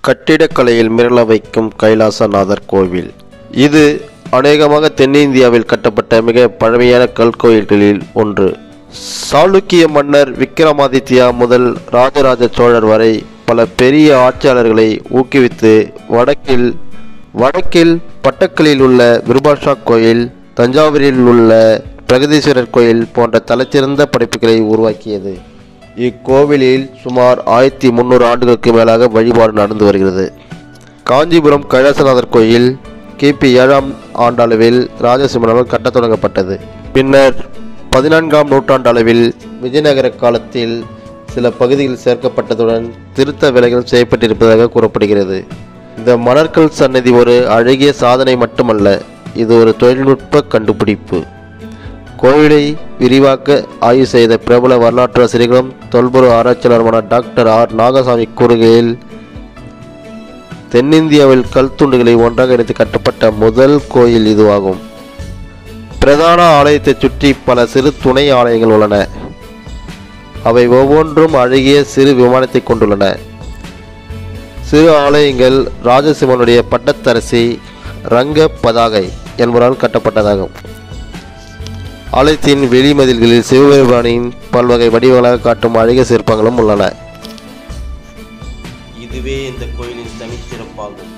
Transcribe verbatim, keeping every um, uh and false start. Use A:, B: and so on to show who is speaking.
A: கட்டிடக்கலையில் மிரள வைக்கும் கைலாசநாதர் கோவில். இது அநேகமாக தென்னிந்தியாவில் கட்டப்பட்ட மிக பழமையான கல் கோயில்களில் ஒன்று. சாளுக்கிய மன்னர் விக்ரமாதித்யா முதல் ராஜராஜ சோழர் வரை பல பெரிய ஆட்சியாளர்களை ஊக்குவித்து வடக்கில் வடக்கில் பட்டக்கலில் உள்ள விருபாஷா கோயில், தஞ்சாவூரில் உள்ள பிரகதீஸ்வரர் கோயில் போன்ற தலைச்சிறந்த படைப்புகளை உருவாக்கியது. இக்கோவிலில் சுமார் ஆயிரத்தி முன்னூறு ஆண்டுகளுக்கு மேலாக வழிபாடு நடந்து வருகிறது. காஞ்சிபுரம் கைலாசநாதர் கோயில் கிபி ஏழாம் ஆண்டளவில் ராஜசிம்மனால் கட்டத் தொடங்கப்பட்டது. பின்னர் பதினான்காம் நூற்றாண்டளவில் விஜயநகர காலத்தில் சில பகுதிகள் சேர்க்கப்பட்டதுடன் திருத்த வேலைகள் செய்யப்பட்டிருப்பதாக கூறப்படுகிறது. இந்த மணற்கல் சன்னதி ஒரு அழகிய சாதனை மட்டுமல்ல, இது ஒரு தொழில்நுட்ப கண்டுபிடிப்பு. கோவிலை விரிவாக்க ஆய்வு செய்த பிரபல வரலாற்று ஆசிரியர்களும் தொல்பொருள் ஆராய்ச்சியாளருமான டாக்டர் ஆர் நாகசாமி கூறுகையில், தென்னிந்தியாவில் கல் துண்டுகளை ஒன்றாக இணைத்து கட்டப்பட்ட முதல் கோயில் இதுவாகும். பிரதான ஆலயத்தை சுற்றி பல சிறு துணை ஆலயங்கள் உள்ளன. அவை ஒவ்வொன்றும் அழகிய சிறு விமானத்தை கொண்டுள்ளன. சிறு ஆலயங்கள் ராஜசிம்மனுடைய பட்டத்தரசி ரங்க பதாகை என்பவரால் கட்டப்பட்டதாகும். ஆலயத்தின் வெளிமதில்களில் சிவபெருமானின் பல்வகை வடிவங்களாக காட்டும் அழகிய சிற்பங்களும் உள்ளன.
B: இதுவே இந்த கோயிலின் தனிச்சிறப்பாகும்.